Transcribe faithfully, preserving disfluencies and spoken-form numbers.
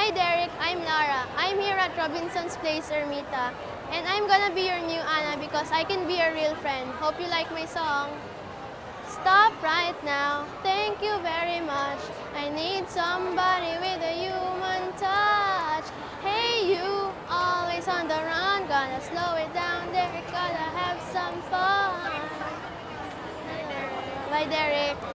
Hi Derek, I'm Lara. I'm here at Robinson's Place, Ermita. And I'm gonna be your new Anna because I can be a real friend. Hope you like my song. Stop right now, thank you very much. I need somebody with a human touch. Hey you, always on the run, gonna slow it down, Derek, gotta have some fun. Bye Derek.